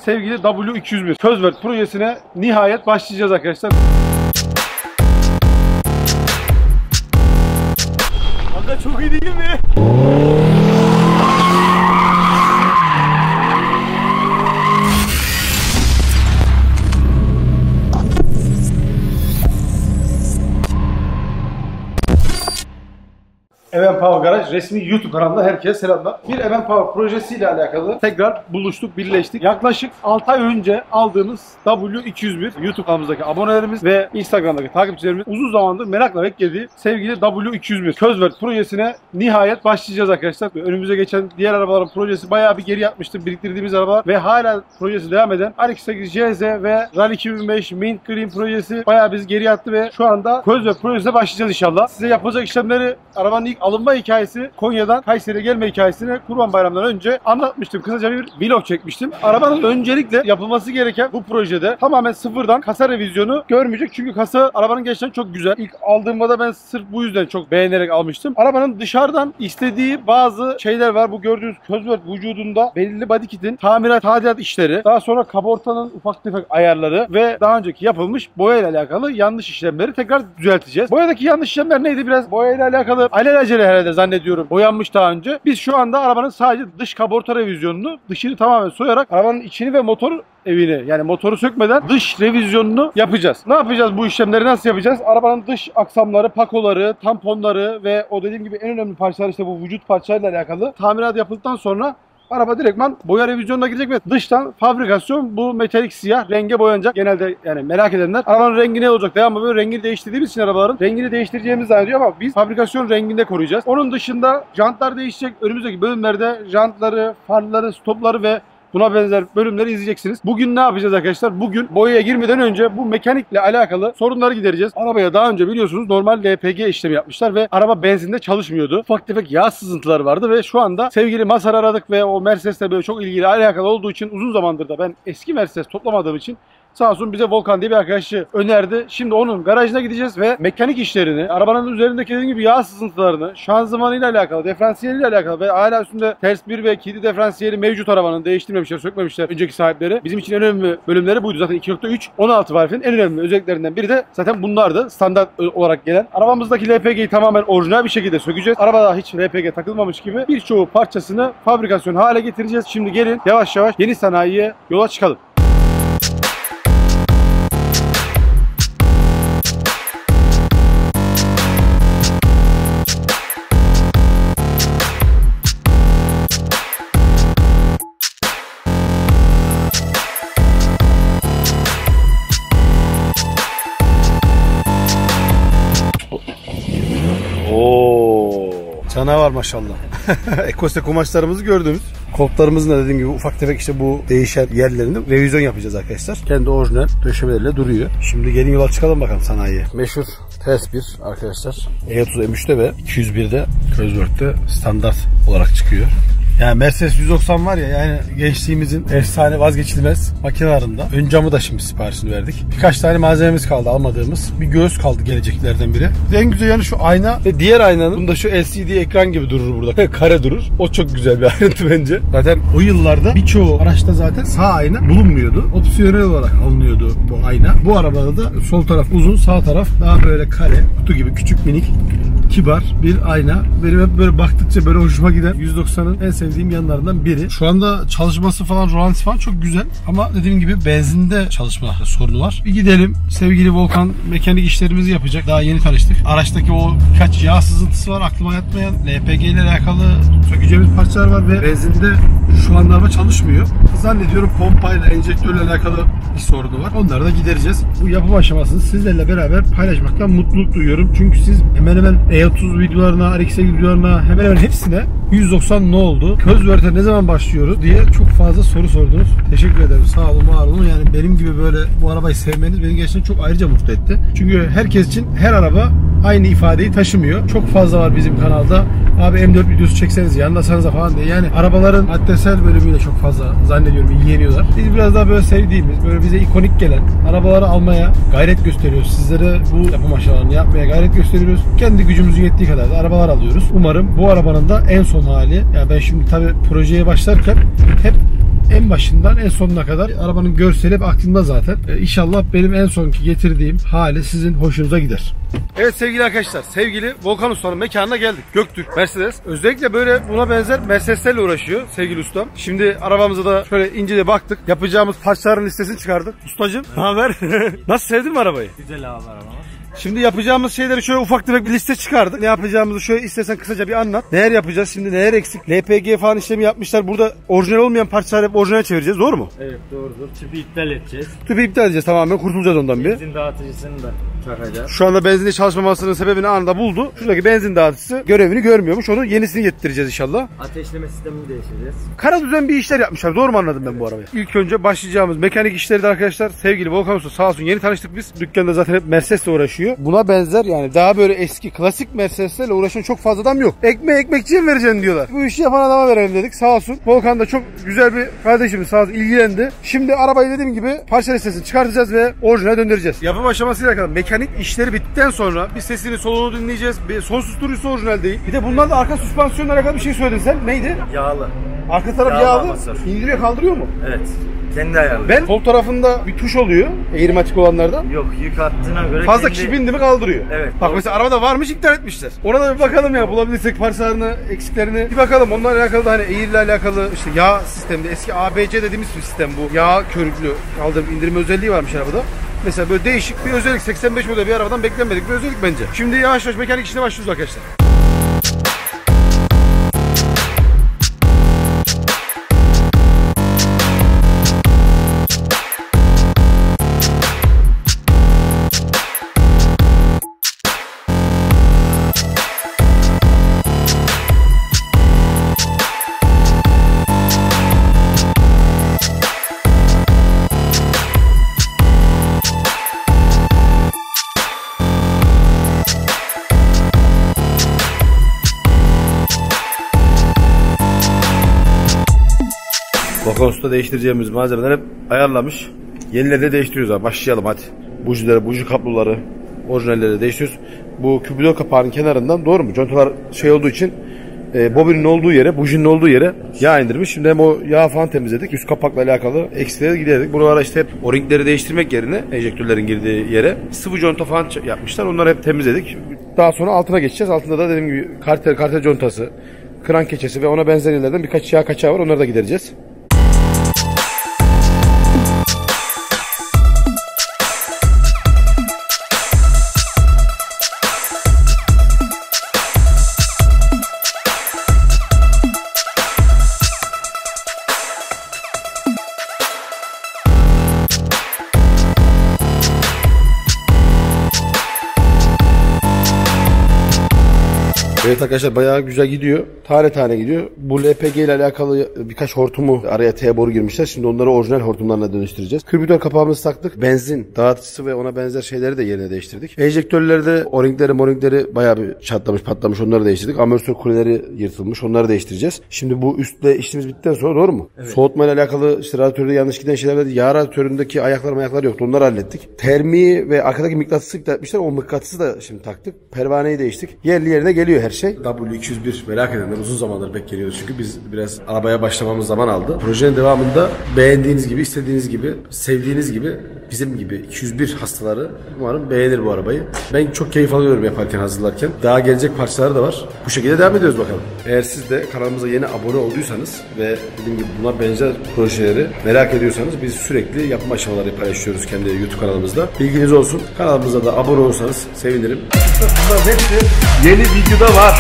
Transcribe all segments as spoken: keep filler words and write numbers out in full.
sevgili W iki yüz bir Cosworth projesine nihayet başlayacağız arkadaşlar. Kanka çok iyi değil mi? M N Power Garaj resmi YouTube kanalında herkese selamlar. Bir M N Power projesiyle alakalı tekrar buluştuk, birleştik. Yaklaşık altı ay önce aldığımız W iki yüz bir YouTube kanalımızdaki abonelerimiz ve Instagram'daki takipçilerimiz uzun zamandır merakla beklediği sevgili W iki yüz bir Cosworth projesine nihayet başlayacağız arkadaşlar. Önümüze geçen diğer arabaların projesi bayağı bir geri atmıştı, biriktirdiğimiz arabalar ve hala projesi devam eden R X sekiz C Z ve Rally iki bin beş Mint Green projesi bayağı bizi geri attı ve şu anda Cosworth projesine başlayacağız inşallah. Size yapılacak işlemleri, arabanın ilk alınma hikayesi, Konya'dan Kayseri'ye gelme hikayesini Kurban Bayramı'ndan önce anlatmıştım. Kısaca bir vlog çekmiştim. Arabanın öncelikle yapılması gereken bu projede tamamen sıfırdan kasa revizyonu görmeyecek. Çünkü kasa arabanın gerçekten çok güzel. İlk aldığımda da ben sırf bu yüzden çok beğenerek almıştım. Arabanın dışarıdan istediği bazı şeyler var. Bu gördüğünüz Cosworth vücudunda belirli body kit'in tamirat, tadilat işleri, daha sonra kaportanın ufak tefek ayarları ve daha önceki yapılmış boya ile alakalı yanlış işlemleri tekrar düzelteceğiz. Boyadaki yanlış işlemler neydi? Biraz boya ile alakalı alelacele herhalde zannediyorum boyanmış daha önce. Biz şu anda arabanın sadece dış kaporta revizyonunu, dışını tamamen soyarak arabanın içini ve motor evini, yani motoru sökmeden dış revizyonunu yapacağız. Ne yapacağız, bu işlemleri nasıl yapacağız? Arabanın dış aksamları, pakoları, tamponları ve o dediğim gibi en önemli parçalar, işte bu vücut parçalarıyla alakalı tamirat yapıldıktan sonra araba direktman boya revizyonuna girecek ve dıştan fabrikasyon bu metalik siyah renge boyanacak. Genelde yani merak edenler arabanın rengi ne olacak? Devamlı böyle rengini değiştirdiğimiz için arabaların rengini değiştireceğimizi zannediyor ama biz fabrikasyon renginde koruyacağız. Onun dışında jantlar değişecek. Önümüzdeki bölümlerde jantları, farları, stopları ve buna benzer bölümleri izleyeceksiniz. Bugün ne yapacağız arkadaşlar? Bugün boyaya girmeden önce bu mekanikle alakalı sorunları gidereceğiz. Arabaya daha önce biliyorsunuz normal L P G işlemi yapmışlar ve araba benzinde çalışmıyordu. Ufak tefek yağ sızıntıları vardı ve şu anda sevgili Mazhar'ı aradık ve o Mercedes'le böyle çok ilgili alakalı olduğu için, uzun zamandır da ben eski Mercedes toplamadığım için sağ olsun bize Volkan diye bir arkadaşı önerdi. Şimdi onun garajına gideceğiz ve mekanik işlerini, arabanın üzerindeki dediğim gibi yağ sızıntılarını, şanzımanıyla alakalı, diferansiyeliyle alakalı ve hala üstünde ters bir ve kilidi diferansiyeli mevcut arabanın, değiştirmemişler, sökmemişler önceki sahipleri. Bizim için en önemli bölümleri buydu. Zaten iki nokta üç on altı varifin en önemli özelliklerinden biri de zaten bunlardı. Standart olarak gelen. Arabamızdaki L P G'yi tamamen orijinal bir şekilde sökeceğiz. Arabada hiç L P G takılmamış gibi birçoğu parçasını fabrikasyon hale getireceğiz. Şimdi gelin yavaş yavaş yeni sanayiye yola çıkalım. Canavar maşallah. Ekosite kumaşlarımızı gördüğümüz, koltuklarımızın da dediğim gibi ufak tefek işte bu değişen yerlerinde revizyon yapacağız arkadaşlar. Kendi orijinal döşemeleriyle duruyor. Şimdi gelin yola çıkalım bakalım sanayiye. Meşhur T S bir arkadaşlar. E otuz M üç'te ve iki yüz bir'de Cosworth'te standart olarak çıkıyor. Yani Mercedes yüz doksan var ya, yani gençliğimizin efsane vazgeçilmez makinelerinde. Ön camı da şimdi siparişini verdik. Birkaç tane malzememiz kaldı almadığımız. Bir göğüs kaldı geleceklerden biri. En güzel yanı şu ayna ve diğer aynanın, bunda şu L C D ekran gibi durur burada. Kare durur. O çok güzel bir ayrıntı bence. Zaten o yıllarda birçoğu araçta zaten sağ ayna bulunmuyordu. Opsiyonel olarak alınıyordu bu ayna. Bu arabada da sol taraf uzun, sağ taraf daha böyle kare, kutu gibi küçük minik, kibar bir ayna. Benim hep böyle baktıkça böyle hoşuma giden yüz doksanın en sevdiğim yanlarından biri. Şu anda çalışması falan, rolantisi falan çok güzel ama dediğim gibi benzinde çalışma sorunu var. Bir gidelim. Sevgili Volkan mekanik işlerimizi yapacak. Daha yeni tanıştık. Araçtaki o kaç yağ sızıntısı var aklıma yatmayan. L P G ile alakalı sökeceğimiz parçalar var ve benzinde şu anda araba çalışmıyor. Zannediyorum pompayla, enjektörle alakalı bir sorunu var. Onları da gidereceğiz. Bu yapım aşamasını sizlerle beraber paylaşmaktan mutluluk duyuyorum. Çünkü siz hemen hemen E otuz videolarına, R X videolarına, hemen hemen hepsine yüz doksan ne oldu? Cosworth'e ne zaman başlıyoruz diye çok fazla soru sordunuz. Teşekkür ederim. Sağ olun, var olun. Yani benim gibi böyle bu arabayı sevmeniz beni gerçekten çok ayrıca mutlu etti. Çünkü herkes için her araba aynı ifadeyi taşımıyor. Çok fazla var bizim kanalda. Abi M dört videosu çekseniz yanlasanıza falan diye. Yani arabaların maddesel bölümüyle çok fazla zannediyorum ilgileniyorlar. Biz biraz daha böyle sevdiğimiz, böyle bize ikonik gelen arabaları almaya gayret gösteriyoruz. Sizlere bu yapım aşamalarını yapmaya gayret gösteriyoruz. Kendi gücümüzün yettiği kadar da arabalar alıyoruz. Umarım bu arabanın da en son hali. Yani ben şimdi tabii projeye başlarken hep En başından en sonuna kadar arabanın görseli hep aklımda zaten. Ee, İnşallah benim en sonki getirdiğim hali sizin hoşunuza gider. Evet sevgili arkadaşlar, sevgili Volkan Usta'nın mekanına geldik. Göktürk Mercedes. Özellikle böyle buna benzer Mercedes'lerle uğraşıyor sevgili ustam. Şimdi arabamıza da şöyle incele baktık. Yapacağımız parçaların listesini çıkardık. Ustacığım, ne haber? Nasıl, sevdin mi arabayı? Güzel abi araba. Şimdi yapacağımız şeyleri şöyle ufak tefek bir liste çıkardık. Ne yapacağımızı şöyle istersen kısaca bir anlat. Neler yapacağız şimdi, neler eksik? L P G falan işlemi yapmışlar. Burada orijinal olmayan parçaları hep orijinal çevireceğiz, doğru mu? Evet doğrudur. Tüpü iptal edeceğiz. Tüpü iptal edeceğiz, tamamen kurtulacağız ondan bir. Benzin dağıtıcısını da takacağız. Şu anda benzinde çalışmamasının sebebini anında buldu. Şuradaki benzin dağıtıcısı görevini görmüyormuş. Onu yenisini getireceğiz inşallah. Ateşleme sistemini değiştireceğiz. Kara düzen bir işler yapmışlar. Doğru mu anladım ben bu arabayı? İlk önce başlayacağımız mekanik işleri de arkadaşlar sevgili Volkan Usta sağ olsun, yeni tanıştık biz. Dükkanda zaten hep Mercedes'le uğraşıyor. Buna benzer yani daha böyle eski klasik Mercedes'lerle uğraşan çok fazla adam yok. Ekmeği ekmekçiye mi vereceksin diyorlar. Bu işi yapan adama verelim dedik, sağ olsun. Volkan da çok güzel bir kardeşimiz, sağ olsun, ilgilendi. Şimdi arabayı dediğim gibi parça listesini çıkartacağız ve orijinale döndüreceğiz. Yapım aşamasıyla kadar mekanik işleri bittikten sonra bir sesini soluğunu dinleyeceğiz. Bir son susturucusu orijinal değil. Bir de bunlar da arka süspansiyonla alakalı bir şey söyledin sen. Neydi? Yağlı. Arka taraf Yağlı yağlı. basar. İndiriyor kaldırıyor mu? Evet. Kendi ayarlı. Ben sol tarafında bir tuş oluyor eğrimatik olanlardan. Yok, yük hattına göre Fazla kendi... kişi bindi mi kaldırıyor. Evet. Bak mesela arabada varmış, iptal etmişler. Ona da bir bakalım ya, bulabilirsek parçalarını, eksiklerini bir bakalım. Onlarla alakalı da hani eğriyle alakalı işte yağ sisteminde eski A B C dediğimiz bir sistem bu. Yağ körüklü kaldırıp indirme özelliği varmış arabada. Mesela böyle değişik bir özellik, seksen beş model bir arabadan beklenmedik bir özellik bence. Şimdi yavaş yavaş mekanik işine başlıyoruz arkadaşlar. Volkan Usta değiştireceğimiz malzemeler hep ayarlamış. Yenileri de değiştiriyoruz abi. Başlayalım hadi. Bujileri, buji kabloları, orijinalleri değiştiriyoruz. Bu kübülör kapağının kenarından, doğru mu? Contalar şey olduğu için e, bobinin olduğu yere, bujinin olduğu yere yağ indirmiş. Şimdi hem o yağ falan temizledik. Üst kapakla alakalı eksileri giderdik. Buralara işte hep o ringleri değiştirmek yerine enjektörlerin girdiği yere sıvı conta falan yapmışlar. Onları hep temizledik. Daha sonra altına geçeceğiz. Altında da dediğim gibi karter, karter contası, kran keçesi ve ona benzer yerlerden birkaç yağ kaçağı var. Onları da gidereceğiz. Evet arkadaşlar, bayağı güzel gidiyor. Tane tane gidiyor. Bu L P G ile alakalı birkaç hortumu araya T boru girmişler. Şimdi onları orijinal hortumlarla dönüştüreceğiz. Karbüratör kapağımızı taktık. Benzin dağıtıcısı ve ona benzer şeyleri de yerine değiştirdik. Enjektörlerde o-ringleri moringleri bayağı bir çatlamış patlamış, onları değiştirdik. Amortisör kuleleri yırtılmış, onları değiştireceğiz. Şimdi bu üstle işimiz bittikten sonra, doğru mu? Evet. Soğutma ile alakalı işte radyatörde yanlış giden şeyler vardı. Yağ radyatöründeki ayaklar ayaklar yoktu. Onları hallettik. Termiği ve arkadaki mıknatısı iptal etmişler. O mıknatısı da şimdi taktık. Pervaneyi değiştik. Yerli yerine geliyor her şey. W iki yüz bir merak edenler uzun zamandır bekleniyordu çünkü biz biraz arabaya başlamamız zaman aldı. Projenin devamında beğendiğiniz gibi, istediğiniz gibi, sevdiğiniz gibi, bizim gibi iki yüz bir hastaları umarım beğenir bu arabayı. Ben çok keyif alıyorum yaparken, hazırlarken. Daha gelecek parçaları da var. Bu şekilde devam ediyoruz bakalım. Eğer siz de kanalımıza yeni abone olduysanız ve dediğim gibi buna benzer projeleri merak ediyorsanız biz sürekli yapım aşamaları paylaşıyoruz kendi YouTube kanalımızda. Bilginiz olsun. Kanalımıza da abone olursanız sevinirim. Bunların hepsi yeni videoda var.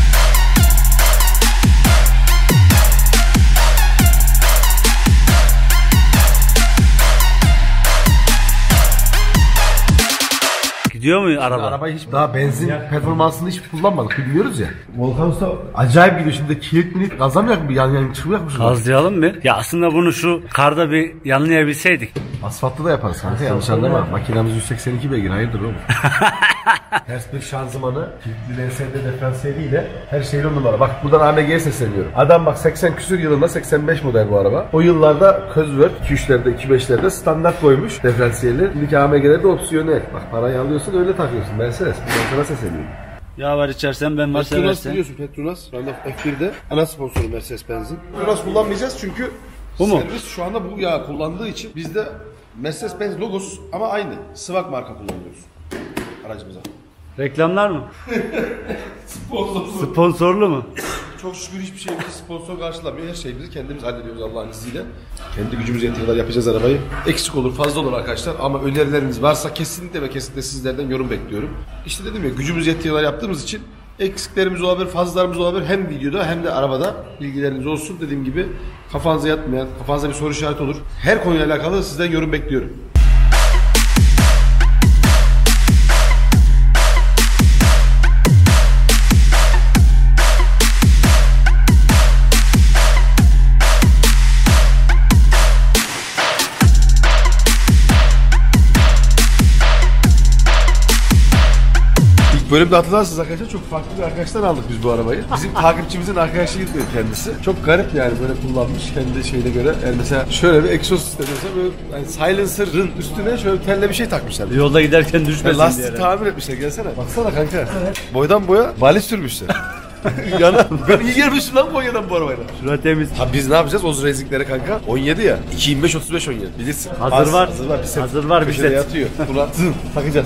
Gidiyor mu araba? Arabayı hiç daha benzin performansını hiç kullanmadık, biliyoruz ya. Volkan Usta acayip gidiyor şimdi, kilit minik gazlamayacak mı? Yani yani çıkmayacak mı? Gazlayalım mı? Ya aslında bunu şu karda bir yanlayabilseydik. Asfaltta da yaparız kanka, yanlış anlama. Makinamız yüz seksen iki beygir, hayırdır oğlum? Ters bir şanzımanı, kilitli L S D diferansiyeliyle her şeyle on numara. Bak buradan A M G'ye sesleniyorum. Adam bak seksen küsür yılında, seksen beş model bu araba. O yıllarda Cosworth iki üçlerde, iki beşlerde standart koymuş diferansiyeli. Şimdiki A M G'lerde opsiyonel. Bak parayı alıyorsun öyle takıyorsun. Mercedes. Ben sana sesleniyorum. Ya var içersen ben var Petronas seversen. biliyorsun, Petronas. Şu anda F bir'de ana sponsoru Mercedes benzin. Petronas kullanmayacağız çünkü Bu mu? Servis şu anda bu yağı kullandığı için bizde Mercedes-Benz logosu ama aynı. Sıvak marka kullanıyoruz aracımıza. Reklamlar mı? Sponsorsuz. Sponsorlu mu? Çok şükür hiçbir şeyimizi sponsor karşılamıyor. Her şeyimizi kendimiz hallediyoruz Allah'ın izniyle. Kendi gücümüz yettiği kadar yapacağız arabayı. Eksik olur, fazla olur arkadaşlar ama önerileriniz varsa kesinlikle ve kesinlikle sizlerden yorum bekliyorum. İşte dedim ya, gücümüz yettiği kadar yaptığımız için eksiklerimiz olabilir, fazlalarımız olabilir. Hem videoda hem de arabada bilgileriniz olsun. Dediğim gibi kafanıza yatmayan, kafanıza bir soru işareti olur. Her konuyla alakalı sizden yorum bekliyorum. Bölümde hatırlarsınız arkadaşlar, çok farklı bir arkadaştan aldık biz bu arabayı. Bizim takipçimizin arkadaşı gitmedi kendisi. Çok garip yani, böyle kullanmış kendi şeyine göre. Yani mesela şöyle bir egzoz sistemi mesela, böyle yani silencer'ın üstüne şöyle telle bir şey takmışlar. Yolda giderken düşmesin yani lastik diye. tamir etmişler, gelsene. Baksana kanka. Boydan boya bali sürmüşler. Yana ben iyi gelmişim lan Konya'dan bu arabayla. Şurada temiz. Ha biz ne yapacağız o reziklere kanka? on yedi ya. iki yirmi beş otuz beş on yedi bilirsin. Hazır Az, var. Hazır var bir set. Hazır var bir Köşede set. yatıyor. Buna zın takacağız.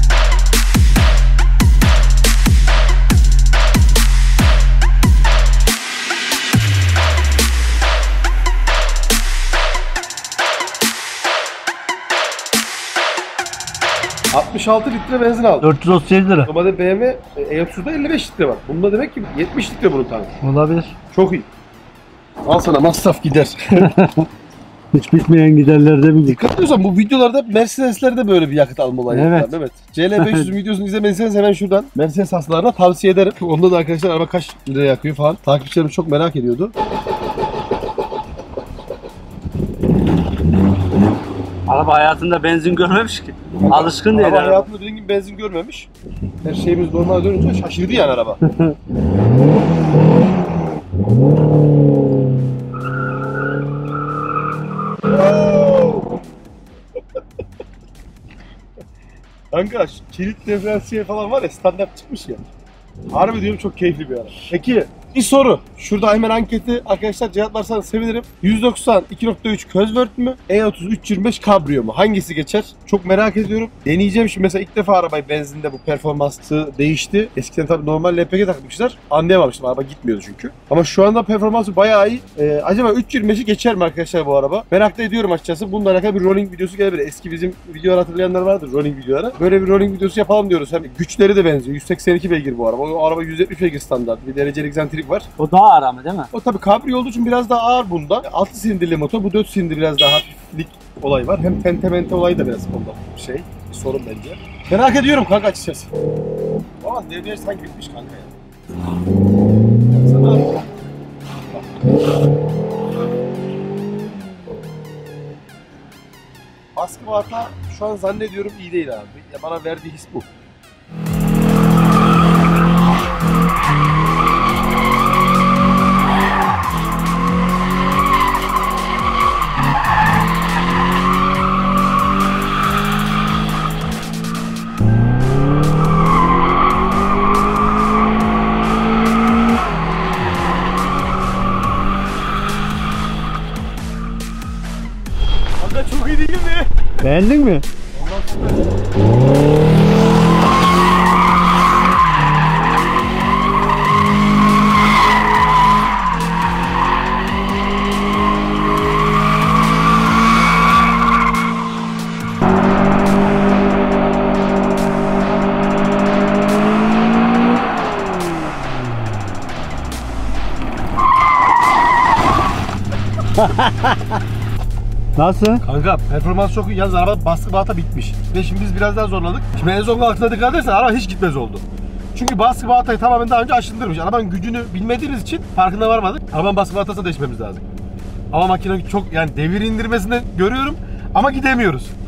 altmış altı litre benzin aldım. dört yüz otuz yedi lira. Normalde B M W E otuz'da elli beş litre var. Bunda demek ki yetmiş litre bunun tankı. Olabilir. Çok iyi. Al sana masraf gider. Hiç bitmeyen giderlerde bir Dikkat ediyorsan bu videolarda Mercedes'lerde böyle bir yakıt alma olayı Evet. var Mehmet. C L beş yüz videosunu izlemediyseniz hemen şuradan Mercedes hastalarına tavsiye ederim. Onda da arkadaşlar araba kaç lira yakıyor falan. Takipçilerim çok merak ediyordu. Araba hayatında benzin görmemiş ki. Alışkın değil Araba araba. hayatında dediğim gibi benzin görmemiş. Her şeyimiz normal dönünce şaşırdı yani araba. Kanka kilit diferansiyel falan var ya, standart çıkmış ya. Harbi diyorum çok keyifli bir araba. Peki bir soru. Şurada hemen anketi arkadaşlar cevaplarsanız sevinirim. yüz doksan iki nokta üç Cosworth mü? E otuz üç yirmi beş Cabrio mu? Hangisi geçer? Çok merak ediyorum. Deneyeceğim şimdi, mesela ilk defa arabayı benzinde bu performansı değişti. Eskiden tabii normal L P G takmışlar. Anlayamamıştım, araba gitmiyordu çünkü. Ama şu anda performansı bayağı iyi. Ee, acaba üç yirmi beşi geçer mi arkadaşlar bu araba? Merak da ediyorum açıkçası. Bununla alakalı bir rolling videosu gelebilir. Eski bizim videolar hatırlayanlar vardır, rolling videoları. Böyle bir rolling videosu yapalım diyoruz. Hem güçleri de benziyor. yüz seksen iki beygir bu araba. O araba yüz yetmiş beygir standart. Bir dereceli egzantrik var. O daha ağır ama değil mi? O tabii Cabrio olduğu için biraz daha ağır bunda. altı silindirli motor. Bu dört silindir, biraz daha hafiflik olayı var. Hem pente olayı da biraz bunda bir şey. Bir sorun bence. Merak ediyorum kanka açıkçası. Ama devre sanki bitmiş kanka ya. Sana baskı vata şu an zannediyorum iyi değil abi. Ya bana verdiği his bu. Çok iyi değil mi? Beğendin mi? Nasıl? Kanka performans çok iyi. Yalnız araba baskı balata bitmiş. Ve şimdi biz biraz daha zorladık. Şimdi en son altına dikkat edersen araba hiç gitmez oldu. Çünkü baskı balatayı tamamen daha önce aşındırmış. Arabanın gücünü bilmediğimiz için farkına varmadık. Arabanın baskı balatasını değişmemiz lazım. Ama makine çok, yani devir indirmesini görüyorum ama gidemiyoruz.